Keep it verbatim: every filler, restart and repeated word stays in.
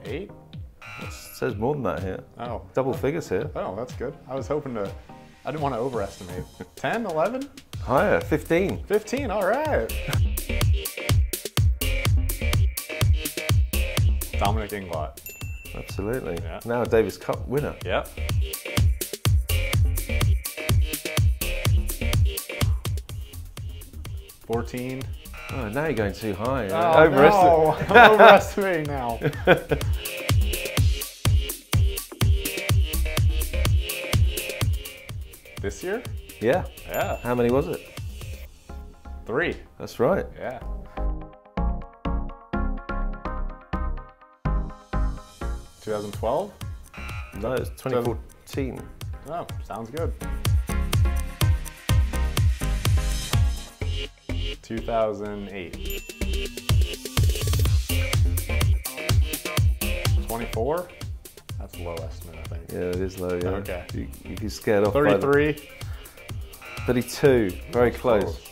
Eight? It says more than that here. Oh. Double figures here. Oh, that's good. I was hoping to, I didn't want to overestimate. ten, eleven? Higher, fifteen. fifteen, all right. Dominic Inglot. Absolutely. Yeah. Now a Davis Cup winner. Yep. fourteen. Oh, now you're going too high. Oh, Overestimate. no. I'm overestimating now. This year? Yeah. Yeah. How many was it? Three. That's right. Yeah. twenty twelve? No, it's twenty fourteen. Oh, sounds good. two thousand eight. twenty-four? That's a low estimate, I think. Yeah, it is low, yeah. Okay. You, you can scared off by thirty-three? thirty-two, very That's close. close.